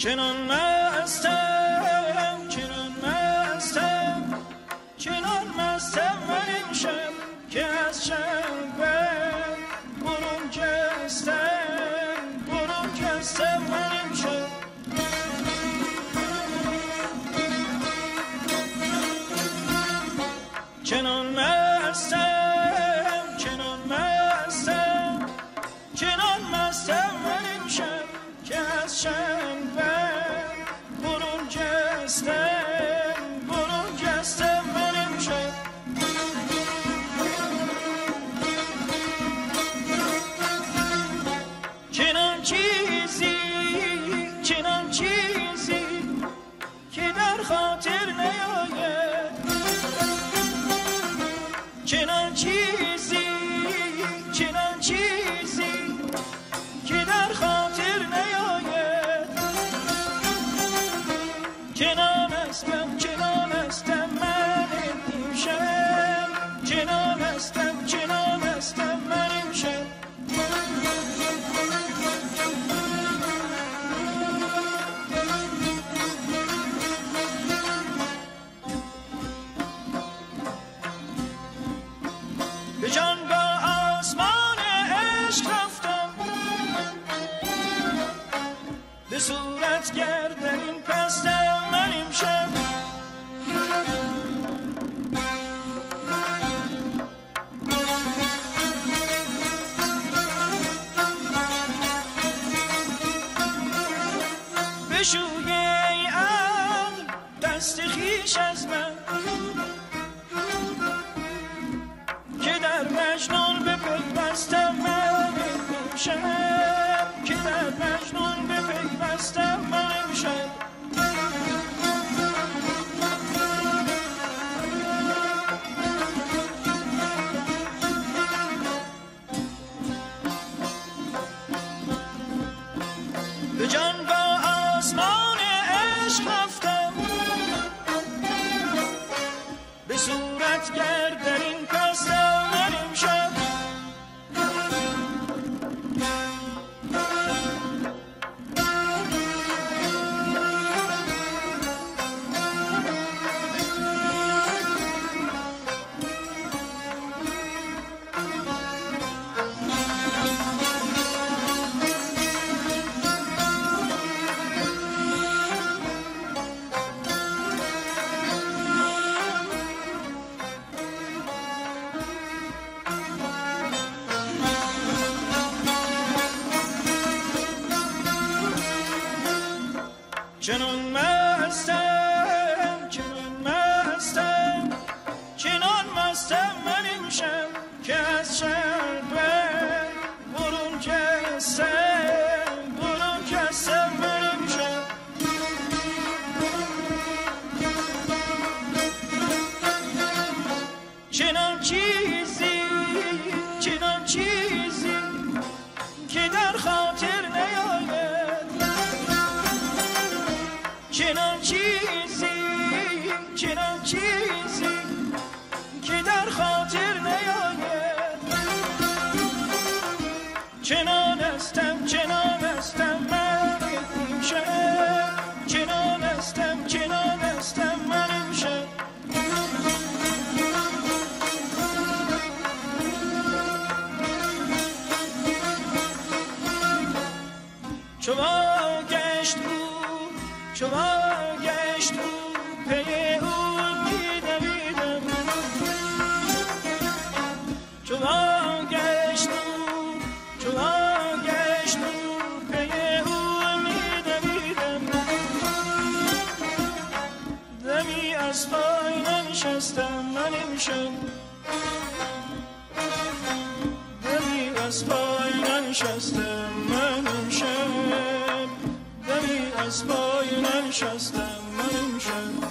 چنان مستم چنان مستم من امشب که از شنبه برون جستم من امشب چنان مستم من امشب که از شنبه برون جستم من امشب چنان چیزی که در خاطر نیاید چنان چیزی که در خاطر نیاید چنان استم من امشب چنان استم من امشب به جان با آسمان عشق رفتم به صورت گرد این پستم من امشب بشوی ای عقل دست خویش از من که در مجنون بپیوستم من امشب که در مجنون بپیوستم من امشب به جان با آسمان عشق رفتم به صورت گرد در این پستم من امشب چنان مستم من امشب که از شنبه برون جستم من امشب چنان چیزی که در خاطر نیاید چنان چیزی که در خاطر نیاید چنان استم من امشب چنان استم من امشب چو گشت او پی او می‌دویدم چو گشت او پی او می‌دویدم دمی از پای ننشستم من امشب دمی از پای ننشستم من امشب دمی از پای ننشستم من امشب